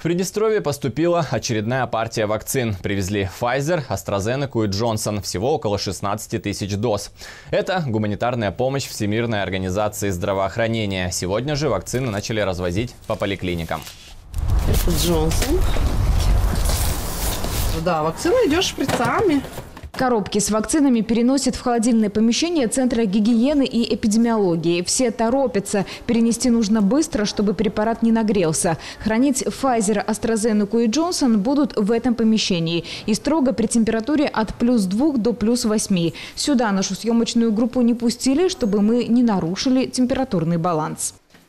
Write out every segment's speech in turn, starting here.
Приднестровье поступила очередная партия вакцин. Привезли Pfizer, AstraZeneca и Johnson. Всего около 16 тысяч доз. Это гуманитарная помощь Всемирной организации здравоохранения. Сегодня же вакцины начали развозить по поликлиникам. Это Johnson. Да, вакцина идет шприцами. Коробки с вакцинами переносят в холодильное помещение Центра гигиены и эпидемиологии. Все торопятся. Перенести нужно быстро, чтобы препарат не нагрелся. Хранить Pfizer, AstraZeneca и Johnson будут в этом помещении. И строго при температуре от +2 до +8. Сюда нашу съемочную группу не пустили, чтобы мы не нарушили температурный баланс.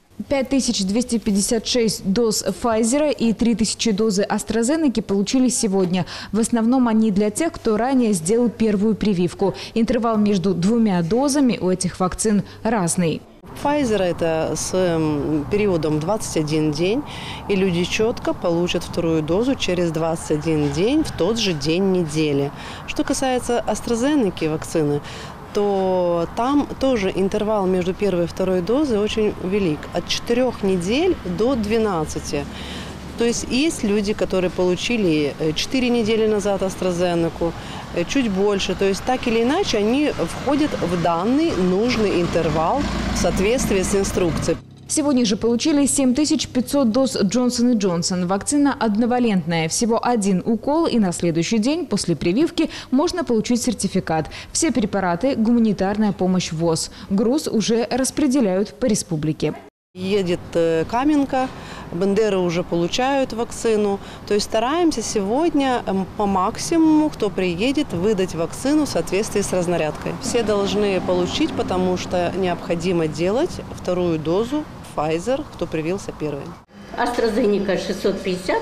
5256 доз Pfizer и 3000 дозы AstraZeneca получили сегодня. В основном они для тех, кто ранее сделал первую прививку. Интервал между двумя дозами у этих вакцин разный. Pfizer это с периодом 21 день, и люди четко получат вторую дозу через 21 день в тот же день недели. Что касается AstraZeneca вакцины, то там тоже интервал между первой и второй дозой очень велик. От 4 недель до 12. То есть есть люди, которые получили 4 недели назад AstraZeneca, чуть больше. То есть так или иначе они входят в данный нужный интервал в соответствии с инструкцией. Сегодня же получили 7500 доз Johnson & Johnson. Вакцина одновалентная. Всего один укол, и на следующий день после прививки можно получить сертификат. Все препараты – гуманитарная помощь ВОЗ. Груз уже распределяют по республике. Едет Каменка, Бендеры уже получают вакцину. То есть стараемся сегодня по максимуму, кто приедет, выдать вакцину в соответствии с разнарядкой. Все должны получить, потому что необходимо делать вторую дозу Pfizer, кто привился первый. AstraZeneca 650,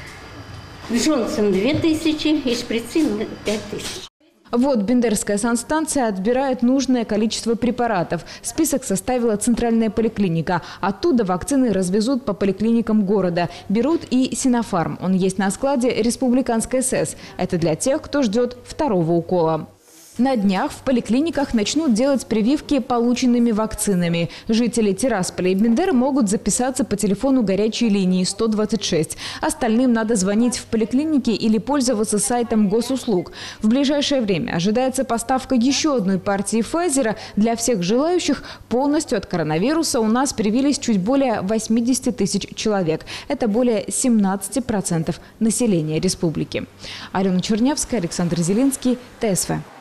Johnson 2000 и шприцин 5000. Вот Бендерская санстанция отбирает нужное количество препаратов. Список составила центральная поликлиника. Оттуда вакцины развезут по поликлиникам города. Берут и Синофарм. Он есть на складе Республиканской СС. Это для тех, кто ждет второго укола. На днях в поликлиниках начнут делать прививки полученными вакцинами. Жители Тирасполя и Бендеры могут записаться по телефону горячей линии 126. Остальным надо звонить в поликлинике или пользоваться сайтом госуслуг. В ближайшее время ожидается поставка еще одной партии Pfizer. Для всех желающих полностью от коронавируса у нас привились чуть более 80 тысяч человек. Это более 17% населения республики. Алена Чернявская, Александр Зеленский, ТСВ.